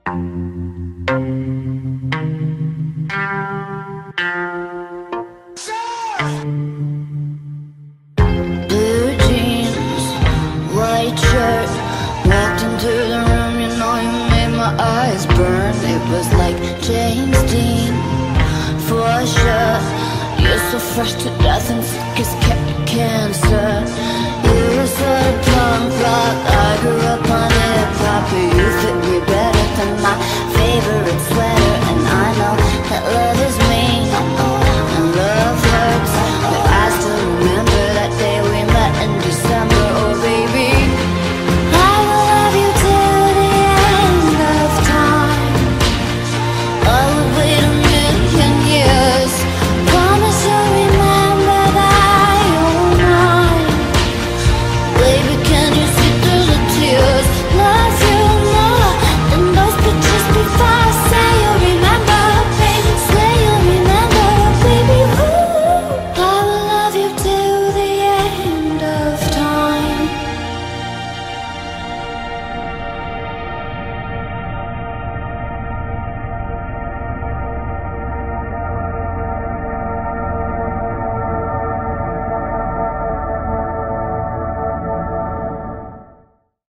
Blue jeans, white shirt, walked into the room, you know you made my eyes burn. It was like James Dean, for sure. You're so fresh to death and sick as cancer. You were sort of punk rock, I grew up